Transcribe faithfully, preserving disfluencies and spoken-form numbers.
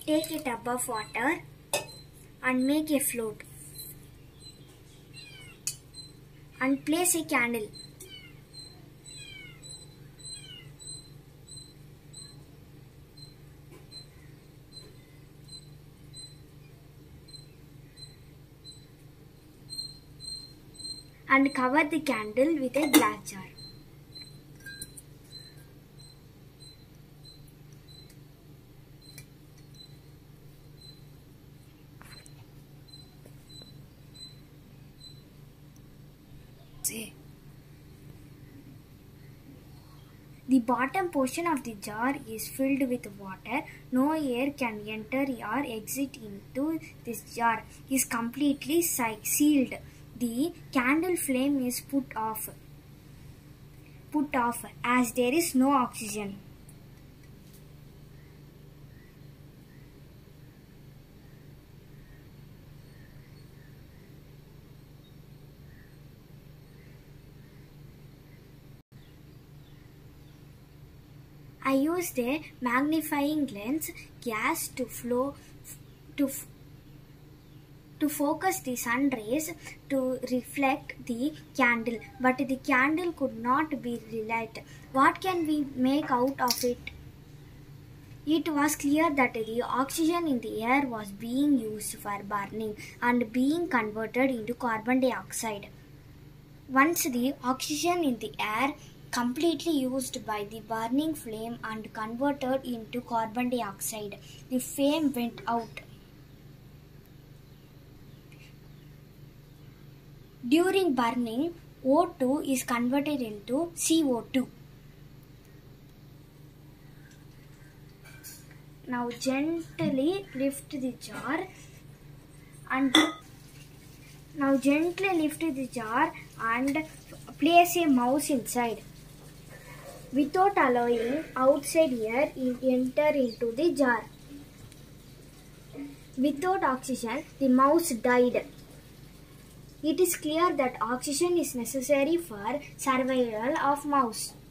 Take a tub of water and make a float and place a candle. And cover the candle with a glass jar. The bottom portion of the jar is filled with water. No air can enter or exit into this jar. It is completely sealed. The candle flame is put off, put off as there is no oxygen. I used a magnifying lens gas to flow to to focus the sun rays to reflect the candle, but the candle could not be relit. What can we make out of it? It was clear that the oxygen in the air was being used for burning and being converted into carbon dioxide. Once the oxygen in the air completely used by the burning flame and converted into carbon dioxide, the flame went out. During burning, O two is converted into C O two. Now gently lift the jar and now gently lift the jar and place a mouse inside. Without allowing outside air to enter into the jar. Without oxygen, the mouse died. It is clear that oxygen is necessary for survival of mouse.